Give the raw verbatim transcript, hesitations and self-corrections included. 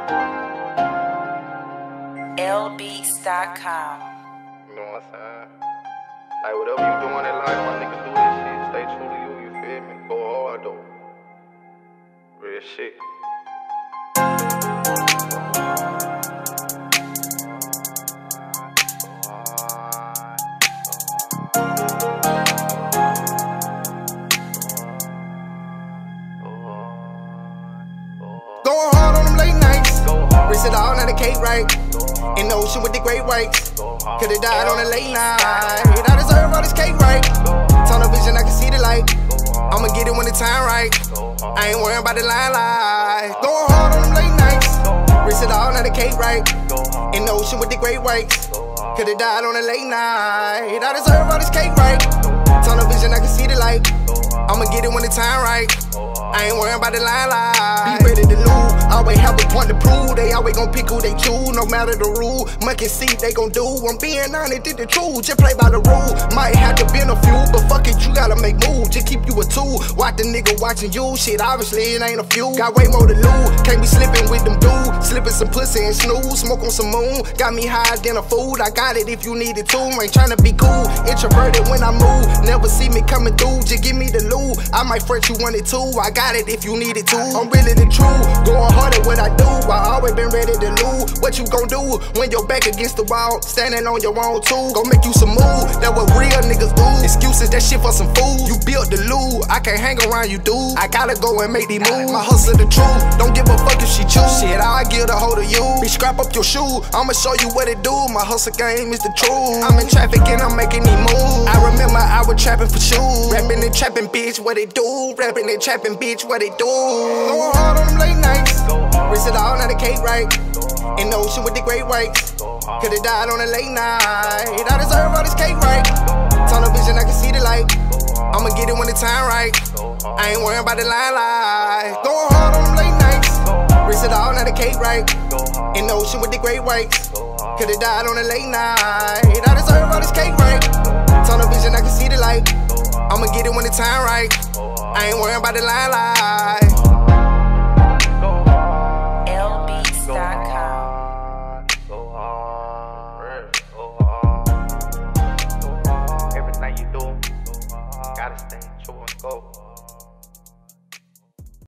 L Beats dot com. You know what I'm saying? Like, whatever you doing in life, my nigga, do this shit. Stay true to you, you feel me? Go hard, though. Real shit. Going hard on them late nights. Race it all, not a cake right. In the ocean with the great whites. Could've died on a late night. I deserve all this cake right. Tunnel vision, I can see the light. I'ma get it when the time right. I ain't worrying about the line light. Going hard on them late nights. Race it all, not a cake right. In the ocean with the great whites. Could've died on a late night. I deserve all this cake right. Tunnel vision, I can see the light. I'ma get it when the time right. I ain't worrying about the line line. Be ready to lose. Always have a point to prove. They always gon' pick who they choose, no matter the rule. Monkey see they gon' do. I'm being honest, did the truth. Just play by the rule. Might have to bend a few, but fuck it, you gotta make moves. Just keep you a tool. Watch the nigga watching you. Shit, obviously it ain't a few. Got way more to lose. Can't be slipping with them dudes. Slipping some pussy and snooze. Smoke on some moon. Got me higher than a food. I got it if you need it too. Ain't tryna be cool. Introverted when I move. Never see me coming through. Just give me the loot. I might fret you wanted to. I got it if you need it too. I'm really the truth. Going hard at what I do. I always been ready to lose. What you gon' do when you're back against the wall? Standing on your own too. Gon' make you some moves. That what real niggas do. Excuses, that shit for some fools. You built the loot. I can't hang around you, dude. I gotta go and make these moves. My hustle the truth. Don't give a fuck if she choose. Shit, I give a hold of you. Bitch, scrap up your shoe. I'ma show you what it do. My hustle game is the truth. I'm in traffic and I'm making these moves. I remember I was trapping for shoes. Rapping and trapping, bitch, what it do? Rapping and trapping, bitch, what it do? Going hard on them late nights. Race it all, not a cake right. In the ocean with the great whites. Could've died on a late night. I deserve all this cake right. Tunnel vision, I can see the light. I'ma get it when the time right. I ain't worrying about the line light. Going hard on them late nights. Race it all, not a cake right. In the ocean with the great whites. Could've died on a late night. I deserve all this cake right. Tunnel vision, I can see the light. I'ma get it when the time right. I ain't worrying about the line light.